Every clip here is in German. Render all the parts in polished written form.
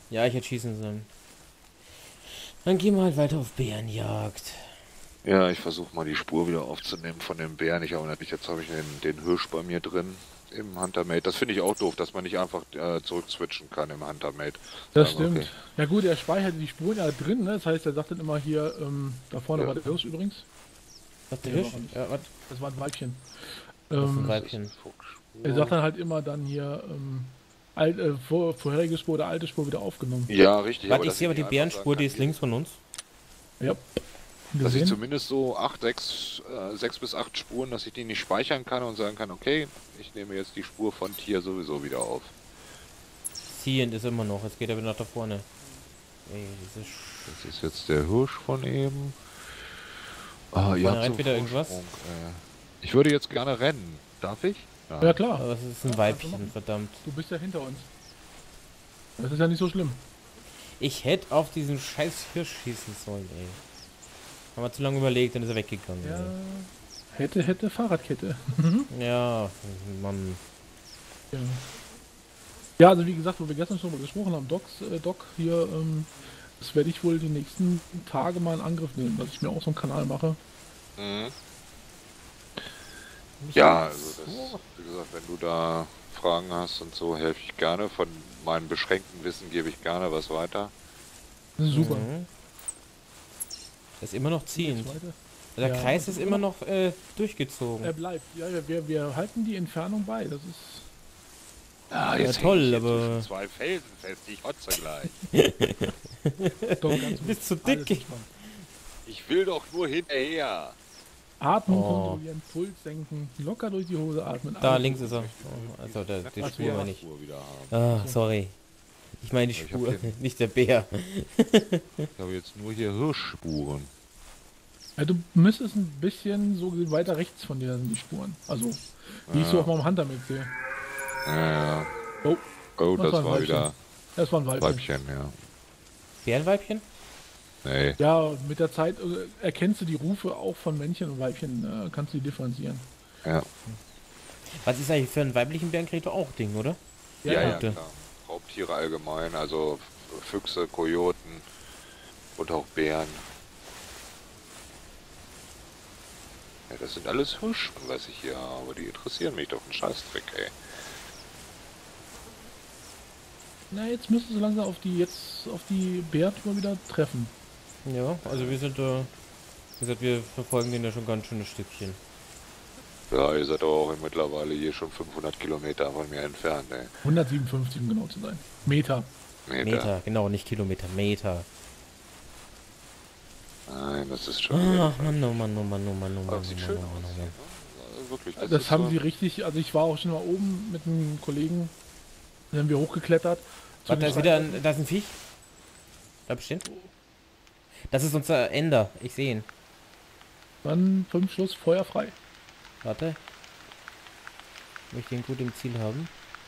Ja, ich hätte schießen sollen. Dann gehen wir halt weiter auf Bärenjagd. Ja, ich versuche mal die Spur wieder aufzunehmen von dem Bären. Jetzt habe ich den Hirsch bei mir drin im Huntermate. Das finde ich auch doof, dass man nicht einfach zurück-switchen kann im Huntermate. Das Sagen, stimmt. okay. Ja gut, er speichert die Spuren ja drin, ne? Das heißt, er sagt dann immer hier, da vorne Ja. war der Hirsch übrigens. Was, der Ja, Hirsch? war nicht. Ja, was? Das war ein Weibchen. Das ist ein Ähm, Weibchen. Er sagt dann halt immer dann hier, vorherige Spur oder alte Spur wieder aufgenommen. Ja, richtig. Warte, ich dass sehe aber die nicht einfach Bärenspur, sagen die kann, ist links von uns. Ja. dass ich Gesehen? zumindest so 6 bis 8 Spuren, dass ich die nicht speichern kann und sagen kann, okay, ich nehme jetzt die Spur von Tier sowieso wieder auf. Ziehend ist immer noch, jetzt geht er wieder nach da vorne. Ey, diese Das ist jetzt der Hirsch von eben. Ah, ihr habt rennt so wieder irgendwas? Vorsprung, Ich würde jetzt gerne rennen. Darf ich? Ja klar, Aber das ist ein Ja, Weibchen, kannst du machen. verdammt. du bist ja hinter uns. Das ist ja nicht so schlimm. Ich hätte auf diesen scheiß Hirsch schießen sollen, ey. Haben wir zu lange überlegt, dann ist er weggegangen. Ja. Hätte Fahrradkette. Ey. Ja, Mann. Ja. Ja, also wie gesagt, wo wir gestern schon mal gesprochen haben, Doc hier, das werde ich wohl die nächsten Tage mal in Angriff nehmen, dass ich mir auch so einen Kanal mache. Mhm. Ja, also das, wie gesagt, wenn du da Fragen hast und so, helfe ich gerne. Von meinem beschränkten Wissen gebe ich gerne was weiter. Das ist super. Mhm. Das ist immer noch ziehend. Zweite. Der Ja, Kreis das ist ist immer immer noch durchgezogen. Er bleibt. Ja, wir halten die Entfernung bei. Das ist. Ah, Ja, jetzt toll, häng ich hier aber- zwischen zwei Felsen fest, ich hotze gleich. Doch ganz Du bist zu alles dick. entspannt. Ich will doch nur hinterher. Atmen Oh. kontrollieren, Puls senken, locker durch die Hose atmen. Da alles links gut. ist er. Oh, also die Ach, Spur ja. meine ich. Spur wieder haben. Ah, sorry. Ich meine die Ich hab Spur, den- nicht der Bär. Ich habe jetzt nur hier Hirschspuren. Ja, du müsstest ein bisschen so weiter rechts von dir sind die Spuren. Also, wie ich so auf meinem Hunter mitsehe. Ja. Oh, Oh, Das das war ein war Weibchen. wieder das war ein Weibchen. Weibchen, ja. Bärenweibchen? Nee. Ja, mit der Zeit erkennst du die Rufe auch von Männchen und Weibchen, kannst du die differenzieren. Ja. Was ist eigentlich für einen weiblichen Bären kriegt er auch Ding, oder? Ja, ja, bitte. klar. Raubtiere allgemein, also Füchse, Kojoten und auch Bären. Ja, das sind alles Hirschen, was ich hier habe. Die interessieren mich doch einen Scheißdreck, ey. Na, jetzt müsstest du langsam auf die Bärtour wieder treffen. Ja, also wir sind wie gesagt, wir verfolgen den ja schon ganz schönes Stückchen. Ja, ihr seid aber auch mittlerweile hier schon 500 Kilometer von mir entfernt, ey. 157, um genau zu sein. Meter. Meter, genau, nicht Kilometer, Meter. Nein, das ist schon wieder... Ach, Mann, oh Mann, oh Mann, oh Mann, oh Aber Mann, sieht oh schön Mann, aus oh hier, Mann. ne? Also wirklich, Das haben ist sie so- richtig, also ich war auch schon mal oben mit einem Kollegen, dann sind wir hochgeklettert. Zu Warte, da den ist wieder Scheinwerfern. da ist ein Viech. Bleib stehen. Das ist unser Ender, ich sehe ihn. Dann 5 Schuss, Feuer frei. Warte. Möchte ihn gut im Ziel haben.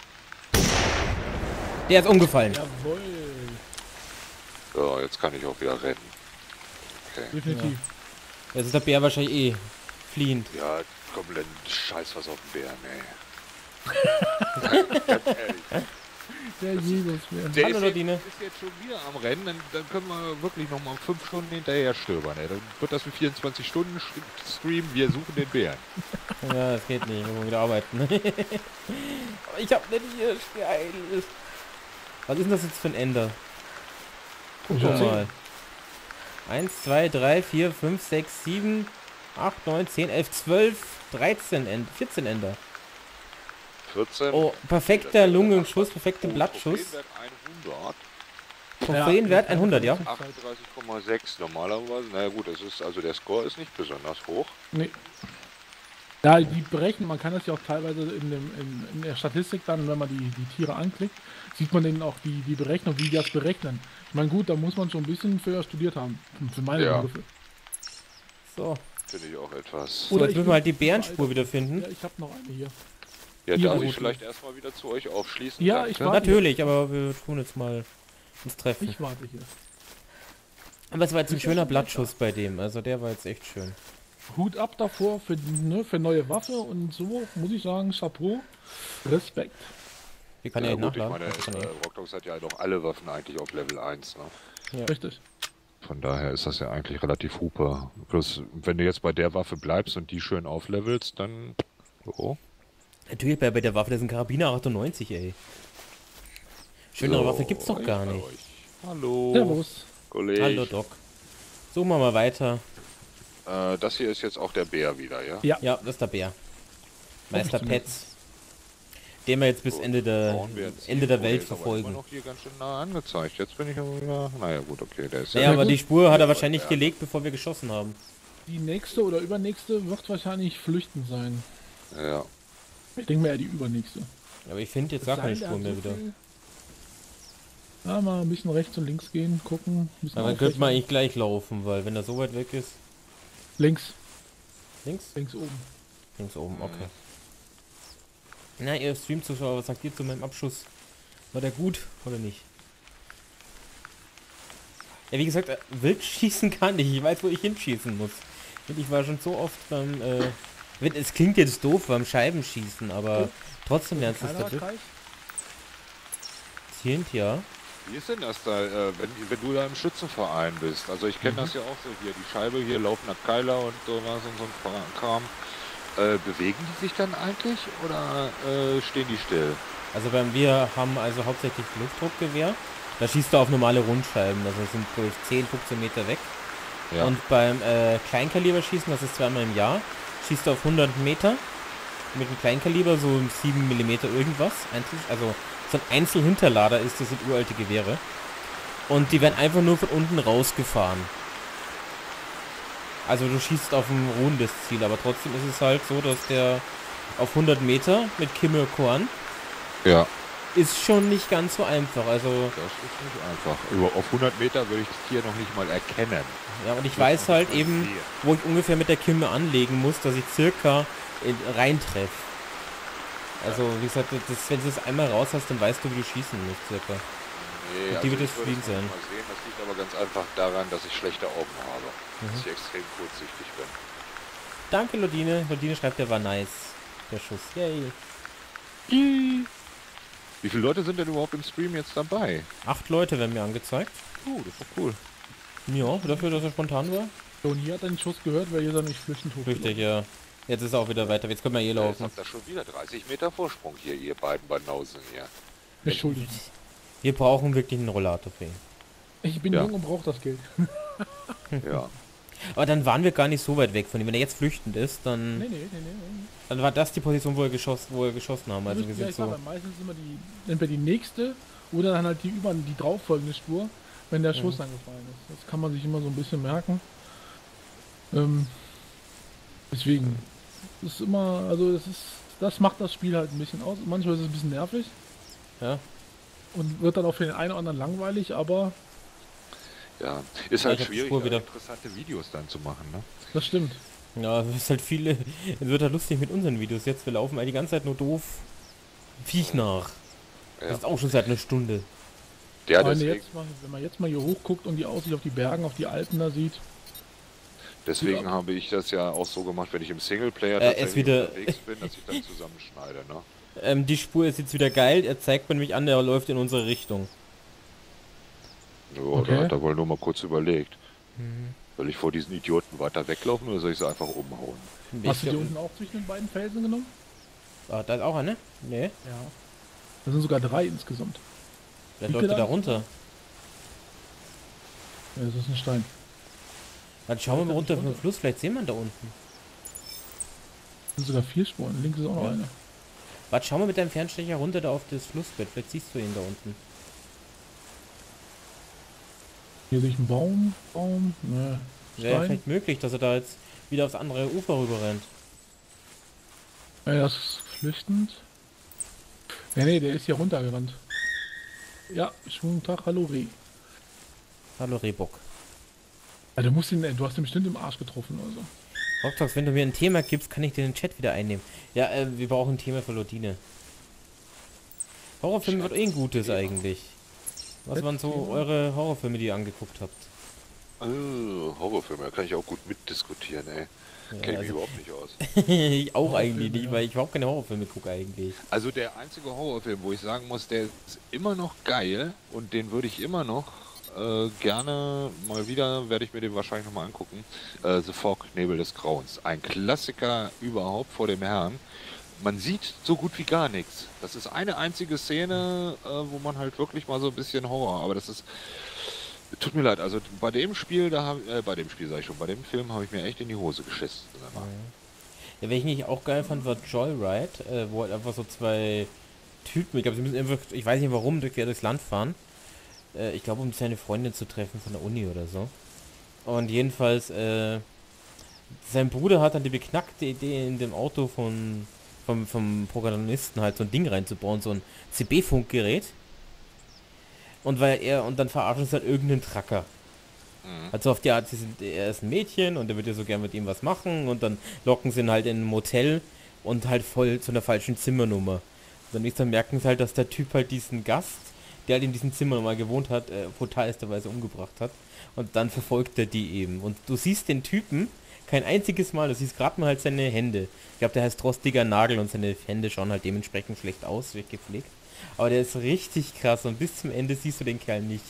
Der ist umgefallen. Jawohl, So, jetzt kann ich auch wieder rennen. Okay. definitiv. Jetzt ist der Bär wahrscheinlich eh fliehend. Ja, komplett Scheiß was auf den Bären, ey. Ganz ehrlich. Der Jesusbär. Der Hallo, ist Nadine. Jetzt, ist jetzt schon wieder am Rennen, dann können wir wirklich noch mal 5 Stunden hinterher stöbern, ey. Dann wird das ein 24-Stunden-Stream, wir suchen den Bären. Ja, das geht nicht, wir wollen wieder arbeiten. Aber ich hab nicht hier geil. Was ist denn das jetzt für ein Ender? Guck Ja. mal. 1, 2, 3, 4, 5, 6, 7, 8, 9, 10, 11, 12, 13 Ender, 14 Ender. 14. Oh, perfekter Lungenschuss, perfekter Blattschuss. Trophäenwert 100. Trophäenwert 100, ja? 38,6 normalerweise. Na ja, gut, das ist, also der Score ist nicht besonders hoch. Nee. Ja, die berechnen, man kann das ja auch teilweise in der Statistik dann, wenn man die Tiere anklickt, sieht man denen auch die Berechnung, wie die das berechnen. Ich meine, gut, da muss man schon ein bisschen für studiert haben, für meine Ja. Begriffe. So. Finde ich auch etwas. So, Oder jetzt ich müssen wir halt die bin- Bärenspur wieder finden. Ja, ich habe noch eine hier. Ja, Ihre darf ich Route. vielleicht erstmal wieder zu euch aufschließen? Ja, Danke. ich warte. Natürlich, aber wir tun jetzt mal uns treffen. Ich warte hier. Aber es war jetzt ein Ich schöner bin Blattschuss bei dem, also der war jetzt echt schön. Hut ab davor für neue Waffe und so, muss ich sagen, Chapeau, Respekt. Wir können ja, gut, ich nachladen. meine, Rockdogs hat ja doch alle Waffen eigentlich auf Level 1, ne? Ja. Richtig. Von daher ist das ja eigentlich relativ huper. Bloß, wenn du jetzt bei der Waffe bleibst und die schön auflevelst, dann... Oh. Natürlich bei der Waffe, das ist ein Karabiner 98, ey. Schönere So, Waffe gibt's doch gar bei nicht. euch. Hallo, Servus. Kollege. Hallo Doc. Suchen wir mal weiter. Das hier ist jetzt auch der Bär wieder, ja? Ja. Ja, das ist der Bär. Meister zumindest. Petz. Den wir jetzt bis Gut, Ende der brauchen wir jetzt Ende der nicht. Welt Der ist aber verfolgen. immer noch hier ganz schön nah angezeigt. Jetzt bin ich aber wieder... Naja gut, okay, der ist Ja, aber gut. die Spur hat er wahrscheinlich Ja. gelegt, bevor wir geschossen haben. Die nächste oder übernächste wird wahrscheinlich flüchten sein. Ja. Ich denke mir eher die übernächste. Aber ich finde jetzt gar keine Sein, der Spur hat mehr so wieder. viel- Ja, mal ein bisschen rechts und links gehen, gucken. ein bisschen Aber dann könnte man aufrechnen. eigentlich gleich laufen, weil wenn er so weit weg ist... Links, Links? links oben. Links oben, okay. Na, ihr Stream-Zuschauer, was sagt ihr zu meinem Abschuss? War der gut oder nicht? Ja, wie gesagt, wild schießen kann ich. Ich weiß, wo ich hinschießen muss. Und ich war schon so oft beim... es klingt jetzt doof beim Scheibenschießen, aber trotzdem lernst du es Kleinerer dadurch. Kreis. Zielend, ja. Wie ist denn das da, wenn du da im Schützenverein bist? Also ich kenne das ja auch so hier, die Scheibe, hier laufender Keiler und sowas und so ein Kram. Bewegen die sich dann eigentlich oder stehen die still? Also wir haben also hauptsächlich Luftdruckgewehr. Da schießt du auf normale Rundscheiben, also sind wohl 10, 15 Meter weg. Ja. Und beim Kleinkaliberschießen, das ist zweimal im Jahr, schießt du auf 100 Meter mit einem Kleinkaliber, so 7 mm irgendwas. Also so ein Einzelhinterlader ist, das sind uralte Gewehre. Und die werden einfach nur von unten rausgefahren. Also du schießt auf ein ruhendes Ziel, aber trotzdem ist es halt so, dass der auf 100 Meter mit Kimme Korn Ja. ist schon nicht ganz so einfach. Also, Das ist nicht einfach. Auf 100 Meter würde ich das Tier noch nicht mal erkennen. ja, und ich weiß halt eben, wo ich ungefähr mit der Kimme anlegen muss, dass ich circa reintreffe. Also, wie gesagt, wenn du das einmal raus hast, dann weißt du, wie du schießen musst, circa. Nee, Die wird ich es würde fliegen noch sein. Mal sehen. Das liegt aber ganz einfach daran, dass ich schlechte Augen habe. Dass ich extrem kurzsichtig bin. Danke, Lodine. Lodine schreibt, der war nice. Der Schuss. Yay. Wie viele Leute sind denn überhaupt im Stream jetzt dabei? 8 Leute werden mir angezeigt. Das ist doch cool. Ja, dafür, dass er spontan war. So, und hier hat er den Schuss gehört, weil hier dann nicht flüchtend hoch. Richtig, ja. Jetzt ist er auch wieder weiter. Jetzt können wir hier Jetzt laufen. habt ihr schon wieder 30 Meter Vorsprung hier, ihr beiden Banausen hier. Entschuldigung. Wir brauchen wirklich einen Rollator für ihn. Ich bin Ja. jung und brauche das Geld. Ja. Aber dann waren wir gar nicht so weit weg von ihm. Wenn er jetzt flüchtend ist, dann, Nee. dann war das die Position, wo wir geschossen haben. Also wir Ja, sind ich sag so. mal, meistens immer entweder die nächste oder dann halt die drauf folgende Spur, wenn der Schuss angefallen ist. Das kann man sich immer so ein bisschen merken. Deswegen. Das ist immer, also das macht das Spiel halt ein bisschen aus. Manchmal ist es ein bisschen nervig Ja. und wird dann auch für den einen oder anderen langweilig, aber Ja. Ist Ja, halt ich hab die schwierig, Spur da wieder. interessante Videos dann zu machen, ne? das stimmt. Ja, es ist halt viele. Es wird halt lustig mit unseren Videos jetzt. Wir laufen halt die ganze Zeit nur doof Viech nach. Ja. Das ist auch schon seit einer Stunde. Der Aber deswegen, wenn man jetzt mal hier hochguckt und die Aussicht auf die Bergen, auf die Alpen da sieht, deswegen habe ich das ja auch so gemacht, wenn ich im Singleplayer ist tatsächlich wieder- unterwegs bin, dass ich dann zusammenschneide, ne? Die Spur ist jetzt wieder geil. Er zeigt mir nämlich an, der läuft in unsere Richtung. Ja, Okay. da hat er wohl nur mal kurz überlegt. Soll ich vor diesen Idioten weiter weglaufen oder soll ich sie einfach umhauen? hast du die glaub- unten auch zwischen den beiden Felsen genommen? Ah, da ist auch eine? Nee, Ja. Das sind sogar 3 insgesamt. der Wie läuft viel da da? runter. Ja, das ist ein Stein. Dann schauen wir mal runter vom runter. Fluss, vielleicht sehen wir ihn da unten. Das sind sogar 4 Spuren. Links ist auch noch Ja. eine. Warte, schau mal mit deinem Fernstecher runter da auf das Flussbett, vielleicht siehst du ihn da unten. Hier sehe ich einen Baum. Ne. Wäre Stein. vielleicht möglich, dass er da jetzt wieder aufs andere Ufer rüber rennt. Ja, das ist flüchtend. Nee, der ist hier runtergerannt. Ja, schönen Tag, hallo Reh. Hallo Rehbock. Ja, du hast ihn bestimmt im Arsch getroffen oder so. Rocktox, wenn du mir ein Thema gibst, kann ich den Chat wieder einnehmen. Ja, wir brauchen ein Thema für Lodine. Horrorfilme wird eh ein gutes eigentlich. Was waren so Thema? eure Horrorfilme, die ihr angeguckt habt? Horrorfilme, da kann ich auch gut mitdiskutieren, ey. Ja, Kenne ich mich also, überhaupt nicht aus. ich auch eigentlich Horrorfilme, nicht, ja. weil ich überhaupt keine Horrorfilme gucke eigentlich. Also der einzige Horrorfilm, wo ich sagen muss, der ist immer noch geil und den würde ich immer noch gerne mal wieder, werde ich mir den wahrscheinlich nochmal angucken. The Fog, Nebel des Grauens. Ein Klassiker überhaupt vor dem Herrn. Man sieht so gut wie gar nichts. Das ist eine einzige Szene, wo man halt wirklich mal so ein bisschen Horror, aber das ist, tut mir leid, also bei dem Spiel, bei dem Spiel sag ich schon, bei dem Film habe ich mir echt in die Hose geschissen. Ja, welchen ich auch geil fand, war Joyride, wo halt einfach so zwei Typen, ich glaube, sie müssen einfach, ich weiß nicht warum, durchs Land fahren. Ich glaube, um seine Freundin zu treffen von der Uni oder so. Und jedenfalls, sein Bruder hat dann die beknackte Idee, in dem Auto vom Protagonisten halt so ein Ding reinzubauen, so ein CB-Funkgerät. Und dann verarschen sie halt irgendeinen Tracker. Mhm. Also auf die Art, er ist ein Mädchen und er wird ja so gern mit ihm was machen und dann locken sie ihn halt in ein Motel und halt voll zu einer falschen Zimmernummer. Und dann merken sie halt, dass der Typ halt diesen Gast, der halt in diesem Zimmer mal gewohnt hat, brutalsterweise umgebracht hat. Und dann verfolgt er die eben. Und du siehst den Typen kein einziges Mal, du siehst gerade mal halt seine Hände. Ich glaube, der heißt rostiger Nagel und seine Hände schauen halt dementsprechend schlecht aus, weggepflegt. Aber der ist richtig krass und bis zum Ende siehst du den Kerl nicht.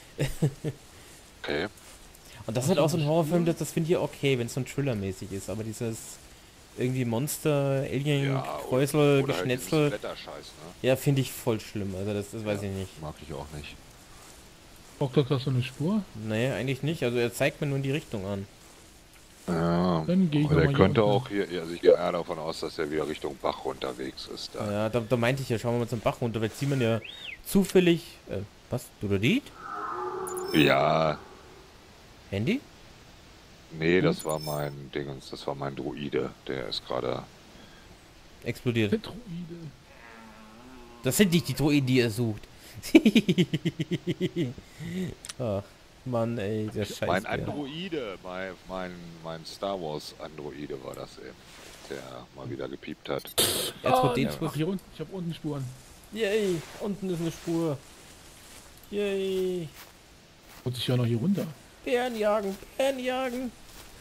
Okay. Und das ist halt auch so ein Horrorfilm, das finde ich okay, wenn es so ein Thriller-mäßig ist. Aber dieses irgendwie Monster, Alien, Ja, Kräusel, oder halt dieses Geschnetzel, Blätterscheiß, ne? ja, finde ich voll schlimm. Also das weiß Ja, ich nicht. mag ich auch nicht. Braucht doch das so eine Spur? Naja, eigentlich nicht. Also er zeigt mir nur in die Richtung an. Ja, Dann gehe ich aber noch der mal könnte hier auch hier, also ich gehe eher davon aus, dass er wieder Richtung Bach unterwegs ist. Da. Ja, da meinte ich ja, schauen wir mal zum Bach runter, weil sieht man ja zufällig, was, du oder die? Ja, Handy? nee, das war mein Dingens, das war mein Druide, der ist gerade. Explodiert. Tetroide. Das sind nicht die Droiden, die er sucht. Ach, Mann, ey, der Scheiß. Mein Androide, mein Star Wars Androide war das eben, der mal wieder gepiept hat. Ach, hier unten, ich habe unten Spuren. Yay, unten ist eine Spur. Yay. Und ich höre noch hier runter. Bären jagen, Bären jagen.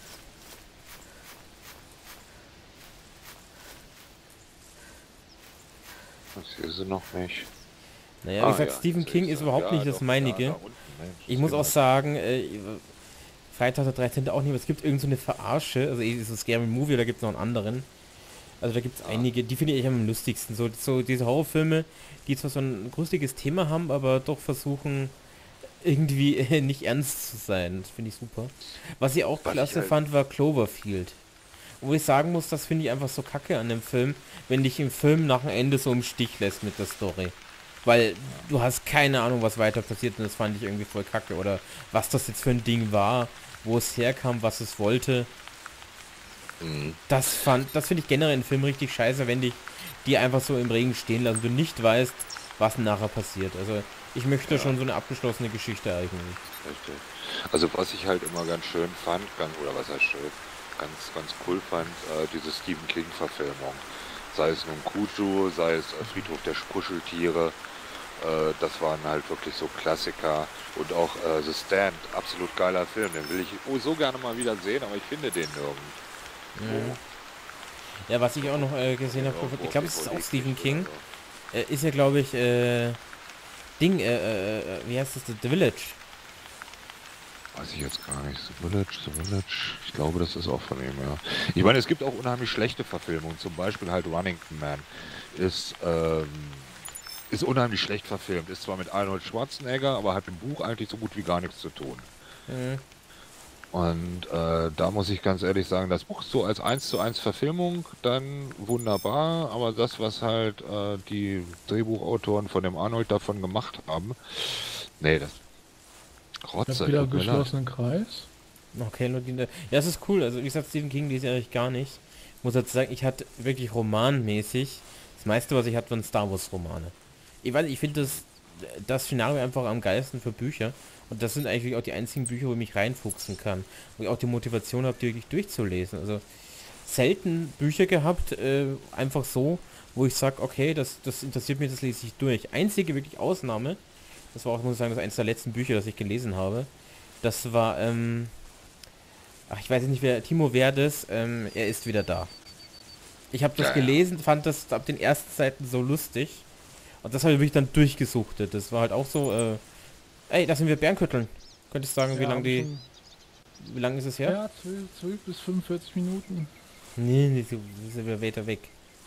Das hier sind noch nicht. Naja, wie gesagt, ja, Stephen sehe King ich ist ja. überhaupt Ja, nicht das doch, meinige. ja, da unten, Mensch, Ich das muss sehen auch wir. sagen, Freitag der 13. auch nicht, aber es gibt irgend so eine Verarsche, also so Scary Movie, da gibt es noch einen anderen. Also da gibt es einige, die finde ich am lustigsten. So diese Horrorfilme, die zwar so ein grustiges Thema haben, aber doch versuchen, irgendwie nicht ernst zu sein. Das finde ich super. Was ich auch Was klasse ich halt- fand, war Cloverfield. Wo ich sagen muss, das finde ich einfach so kacke an dem Film, wenn dich im Film nach dem Ende so im Stich lässt mit der Story. Weil du hast keine Ahnung, was weiter passiert und das fand ich irgendwie voll kacke. Oder was das jetzt für ein Ding war, wo es herkam, was es wollte. Mhm. Das finde ich generell in Filmen richtig scheiße, wenn dich die einfach so im Regen stehen lassen, du nicht weißt, was nachher passiert. Also ich möchte schon so eine abgeschlossene Geschichte eigentlich. Richtig. Also was ich halt immer ganz schön fand, oder was heißt schön, ganz cool fand, diese Stephen King Verfilmung. Sei es nun Cujo, sei es Friedhof der Kuscheltiere, das waren halt wirklich so Klassiker. Und auch The Stand, absolut geiler Film, den will ich so gerne mal wieder sehen, aber ich finde den nirgends. Ja, was ich auch noch gesehen habe, Irgendwo ich glaube, auf es ist auch DVD Stephen oder King. so. Ist ja, glaube ich, wie heißt das? The Village. Weiß ich jetzt gar nicht. The Village. Ich glaube, das ist auch von ihm, ja. Ich meine, es gibt auch unheimlich schlechte Verfilmungen. Zum Beispiel halt Running Man. Ist unheimlich schlecht verfilmt. Ist zwar mit Arnold Schwarzenegger, aber hat im Buch eigentlich so gut wie gar nichts zu tun. Mhm. Und da muss ich ganz ehrlich sagen, das Buch so als 1:1 Verfilmung dann wunderbar, aber das, was halt die Drehbuchautoren von dem Arnold davon gemacht haben, nee, das Ich Rotze. habe wieder tut mir leid. geschlossenen Kreis. Okay, nur die, ja, es ist cool. Also wie gesagt, Stephen King lese ich eigentlich gar nicht. Ich muss jetzt sagen, ich hatte wirklich romanmäßig, das meiste, was ich hatte, waren Star Wars Romane. Ich weiß, ich finde das Szenario einfach am geilsten für Bücher. Und das sind eigentlich auch die einzigen Bücher, wo ich mich reinfuchsen kann. Wo ich auch die Motivation habe, die wirklich durchzulesen. Also selten Bücher gehabt, einfach so, wo ich sage, okay, das interessiert mich, das lese ich durch. Einzige wirklich Ausnahme, das war auch, muss ich sagen, das eines der letzten Bücher, das ich gelesen habe, Das war, ach, ich weiß nicht, wer, Timo Verdes, er ist wieder da. Ich habe das Ja, ja. gelesen, fand das ab den ersten Seiten so lustig. Und das habe ich wirklich dann durchgesuchtet. Das war halt auch so, ey, da sind wir Bärenkötteln. Könntest du sagen, wie Ja, lange hab schon- wie lang ist es her? Ja, 12 bis 45 Minuten. Nee, so sind wir weiter weg.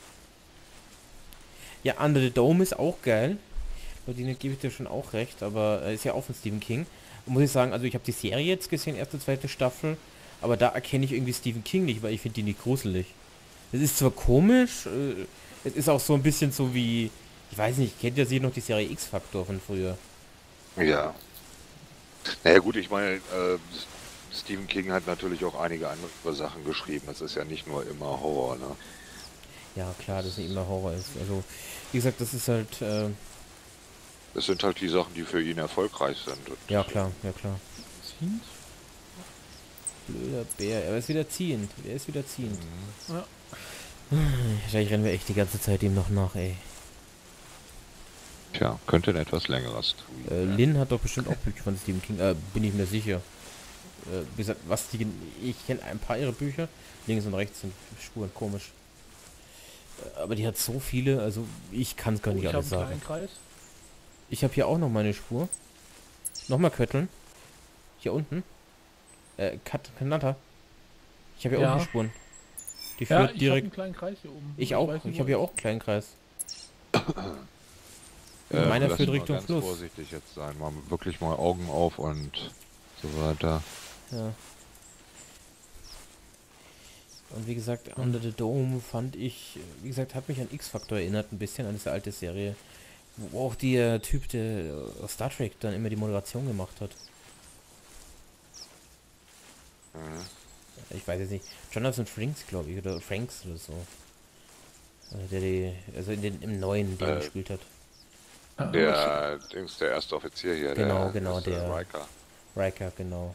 Ja, Under the Dome ist auch geil. Bei denen gebe ich dir schon auch recht, aber ist ja auch von Stephen King. Und muss ich sagen, also ich habe die Serie jetzt gesehen, erste, zweite Staffel, aber da erkenne ich irgendwie Stephen King nicht, weil ich finde die nicht gruselig. Es ist zwar komisch, es ist auch so ein bisschen so wie, ich weiß nicht, kennt ihr sie noch die Serie X-Factor von früher? Ja. Naja gut, ich meine, Stephen King hat natürlich auch einige andere Sachen geschrieben. Das ist ja nicht nur immer Horror, ne? Ja, klar, dass nicht immer Horror ist. Also, wie gesagt, das ist halt, Das sind halt die Sachen, die für ihn erfolgreich sind. Und ja klar, ja klar. Ziehend? Blöder Bär, er ist wieder ziehend, er ist wieder ziehend. Ja. Wahrscheinlich rennen wir echt die ganze Zeit ihm noch nach, ey. Tja, könnte ein etwas längeres tun. Lynn hat doch bestimmt auch Bücher von Stephen King, bin ich mir sicher. Wie gesagt, ich kenne ein paar ihrer Bücher, links und rechts sind Spuren, komisch. Aber die hat so viele, also ich kann es gar nicht Ich habe alles einen sagen. kleinen Kreis. Ich habe hier auch noch meine Spur. Nochmal Kötteln. Hier unten. Kanatta. Ich habe hier Ja. unten Spuren. Die Ja, führt ich habe direkt. einen kleinen Kreis hier oben. Ich auch. weiß nicht, Ich wo habe hier er auch einen kleinen Kreis. Ja, Meiner lass führt mal Richtung ganz Fluss. vorsichtig jetzt sein, mal wirklich mal Augen auf und so weiter. Ja. Und wie gesagt, Under the Dome fand ich, wie gesagt, hat mich an X-Factor erinnert, ein bisschen an diese alte Serie. Wo auch der Typ, der aus Star Trek dann immer die Moderation gemacht hat. Ich weiß jetzt nicht. Jonathan Frakes, glaube ich, oder Franks oder so. Also im neuen, den er gespielt hat. ist. Der erste Offizier hier, Genau, der genau, erste der- Riker. Riker, genau.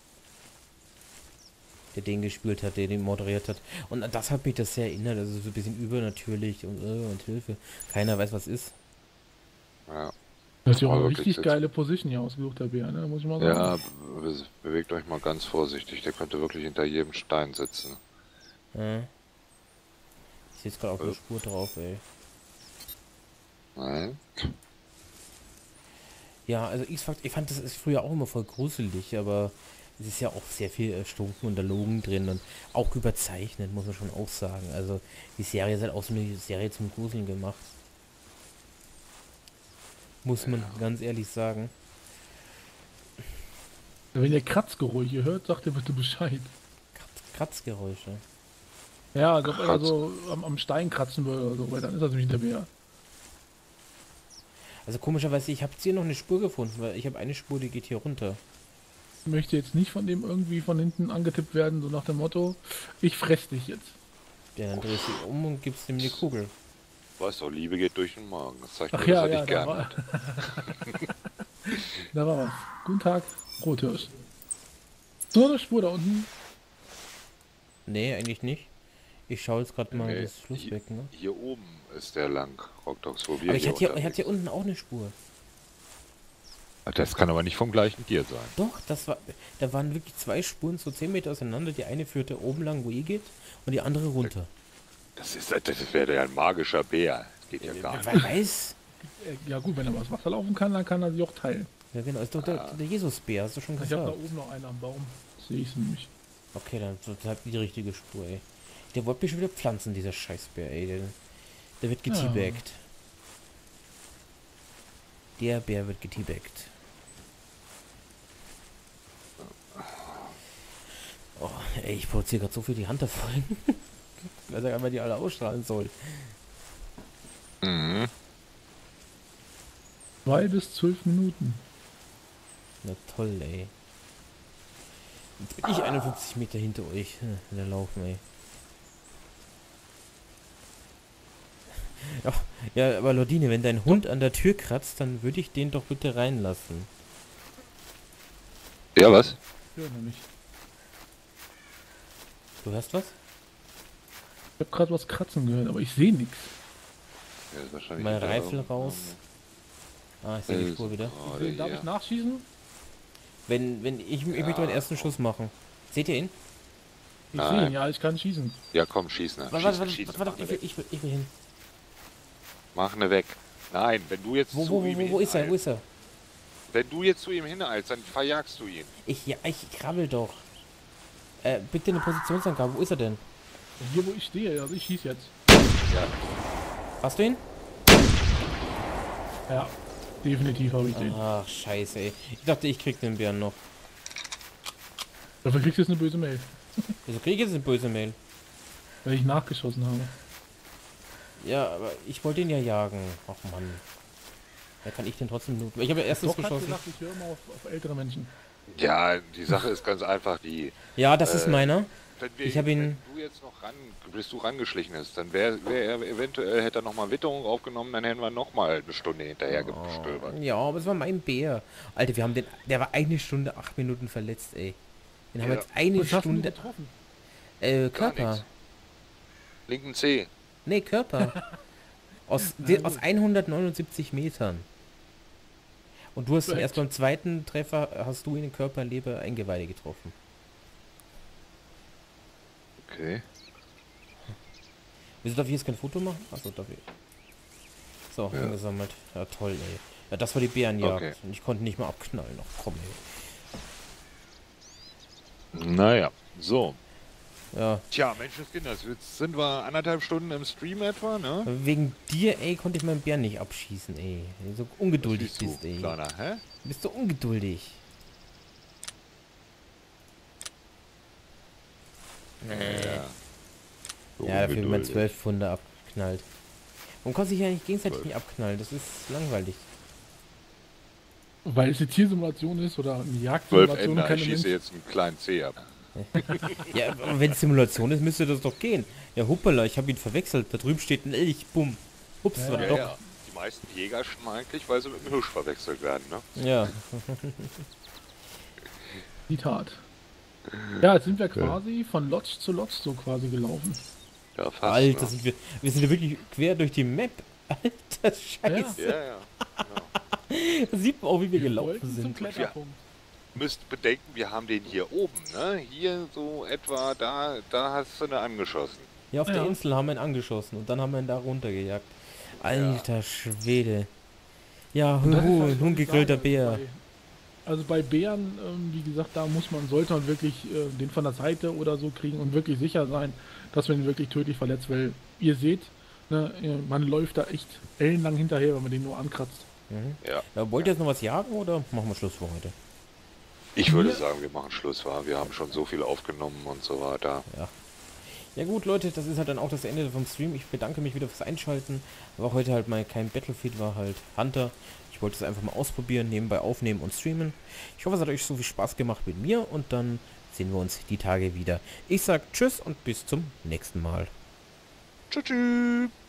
Der den gespielt hat, der den moderiert hat. Und an das hat mich das sehr erinnert, also so ein bisschen übernatürlich und Hilfe. Keiner weiß, was ist. Ja, Das ist ja auch Aber eine wirklich richtig jetzt- geile Position hier ausgesucht, der Bär, ne? Muss ich mal sagen. ja bewegt euch mal ganz vorsichtig. Der könnte wirklich hinter jedem Stein sitzen. Ja. Ich sehe jetzt gerade auf eine Spur drauf, ey. Nein? Ja, also ich fand das ist früher auch immer voll gruselig, aber es ist ja auch sehr viel Stunken und Erlogen drin und auch überzeichnet, muss man schon auch sagen. Also die Serie ist halt auch so eine Serie zum Gruseln gemacht. Muss man ganz ehrlich sagen. Wenn ihr Kratzgeräusche hört, sagt ihr bitte Bescheid. Kratzgeräusche. Ja, als ob er Kratz. so am Stein kratzen würde oder so, weil dann ist das nämlich der Bär. Also komischerweise, ich habe jetzt hier noch eine Spur gefunden, weil ich habe eine Spur, die geht hier runter. Ich möchte jetzt nicht von dem irgendwie von hinten angetippt werden, so nach dem Motto, ich fress dich jetzt. Ja, dann drehst du um und gibst ihm die Kugel. Weißt du, Liebe geht durch den Magen. Das zeigt Ach mir, ja, dass er ja, dich da gern war, hat. da war was. Guten Tag, Rothirsch. So eine Spur da unten. Nee, eigentlich nicht. Ich schaue jetzt gerade mal Nee, das Flussbecken. Ne? Hier oben ist der lang, Rockdogs, wo wir Aber ich hatte unterwegs hier unten auch eine Spur. sind. Das kann aber nicht vom gleichen Tier sein. Doch, da waren wirklich zwei Spuren so 10 Meter auseinander. Die eine führte oben lang, wo ihr geht, und die andere runter. Das wäre ja ein magischer Bär. Geht ja gar Wer nicht. weiß. Ja gut, wenn er was Wasser laufen kann, dann kann er sich auch teilen. Ja genau, ist doch der Jesusbär, hast du schon Ich habe da gesagt. oben noch einen am Baum. Sehe ich nämlich. Okay, dann hat die richtige Spur, ey. Der wollte mich schon wieder pflanzen, dieser Scheißbär, ey. Der wird geteabagt. Der Bär wird geteabagt. Oh, ey, ich produziere gerade so viel die Hand davon. Ich weiß ja gar nicht, die alle ausstrahlen soll. Mhm. 2 bis 12 Minuten. Na toll, ey. Jetzt bin ich 51 Meter hinter euch. In der Laufen, ey. Ja, aber Lordine, wenn dein Hund an der Tür kratzt, dann würde ich den doch bitte reinlassen. Ja, was? Ja, nämlich. Du hörst was? Ich habe gerade was kratzen gehört, aber ich sehe nichts. Ja, ist wahrscheinlich Mein wieder Reifel irgendwo- raus. Ah, ich sehe die Spur wieder. Oh, Darf ja. ich nachschießen? Wenn ich möchte meinen ersten Schuss machen. Seht ihr ihn? Ich sehe ihn, ja, ich kann schießen. Ja, komm, schieß ne. Warte, ich will hin. Mach ne weg. Nein, wenn du jetzt Wo ist er? Wo ist er? Wenn du jetzt zu ihm hineilst, dann verjagst du ihn. Ich krabbel doch. Bitte eine Positionsangabe. Wo ist er denn? Hier, wo ich stehe, also ich schieße jetzt. Ja. Hast du ihn? Ja, definitiv habe ich den. Ach, scheiße, ey. Ich dachte, ich krieg den Bären noch. Dafür kriegst du jetzt eine böse Mail, Wieso krieg ich jetzt eine böse Mail? weil ich nachgeschossen habe. Ja, aber ich wollte ihn ja jagen. Ach Mann. Da kann ich den trotzdem nur. Ich habe ja erstens Doch, hat geschossen. gesagt, ich höre immer auf ältere Menschen. Ja, die Sache ist ganz einfach die. Ja, das ist meiner. Ich habe ihn. Wenn du jetzt noch bis du rangeschlichen ist, dann wäre er eventuell, hätte er nochmal Witterung aufgenommen, dann hätten wir nochmal eine Stunde hinterher gestöbert. Ja, aber es war mein Bär. Alter, wir haben den. Der war 1 Stunde, 8 Minuten verletzt, ey. Den haben wir jetzt eine Was hast du Stunde. getroffen? Körper. Linken C. Nee, Körper. aus 179 Metern. Und du hast erst beim zweiten Treffer, hast du in den Körper, Leber, Eingeweide getroffen. Okay. Wieso darf ich jetzt kein Foto machen? Achso, darf ich. So, Ja. angesammelt. Ja, toll, ey. Ja, das war die Bärenjagd. Okay. Und ich konnte nicht mal abknallen. Ach komm, ey. Naja, so. Ja. Tja, Menschenskinder, jetzt sind wir 1,5 Stunden im Stream etwa, ne? Wegen dir, ey, konnte ich meinen Bären nicht abschießen, ey. Wenn du so ungeduldig Was siehst bist, ey. Kleiner, hä? Du bist so ungeduldig. Ja, dafür wird man 12 Pfunde abknallt. Warum kann sich ja nicht gegenseitig nicht abknallen? Das ist langweilig. Weil es eine Tiersimulation ist oder eine 12 Jagdsimulation. Ender, keine ich schieße Mensch- jetzt einen kleinen C ab. Ja, aber wenn es Simulation ist, müsste das doch gehen. Ja, hoppala, ich habe ihn verwechselt. Da drüben steht ein Elch, bumm. Ups, Ja, war Ja, doch. ja. Die meisten Jäger schon eigentlich, weil sie mit dem Hirsch verwechselt werden, ne? Ja. Die Tat. Ja, jetzt sind wir quasi von Lodge zu Lodge so quasi gelaufen. Ja, fast. Alter, ne? wir sind ja wirklich quer durch die Map. Alter, Scheiße. Ja, ja. Da sieht man auch, wie wir Wir gelaufen wollten zum sind. Kletterpunkt. Müsst bedenken, wir haben den hier oben, ne? Hier so etwa, da hast du eine angeschossen. Ja, auf der Ja. Insel haben wir ihn angeschossen und dann haben wir ihn da runtergejagt. Alter Schwede. Ja, Und das ist, was huhu, ich nun gegrillter sage, Bär. Also bei Bären, wie gesagt, da sollte man wirklich den von der Seite oder so kriegen und wirklich sicher sein, dass man ihn wirklich tödlich verletzt, weil ihr seht, ne, man läuft da echt ellenlang hinterher, wenn man den nur ankratzt. Mhm. Ja. Ja, wollt ihr jetzt noch was jagen oder machen wir Schluss für heute? Ich würde sagen, wir machen Schluss, wa? Wir haben schon so viel aufgenommen und so weiter. Ja gut, Leute, das ist halt dann auch das Ende vom Stream. Ich bedanke mich wieder fürs Einschalten. War heute halt mal kein Battlefield, war halt Hunter. Ich wollte es einfach mal ausprobieren, nebenbei aufnehmen und streamen. Ich hoffe, es hat euch so viel Spaß gemacht mit mir und dann sehen wir uns die Tage wieder. Ich sag Tschüss und bis zum nächsten Mal. Tschüss.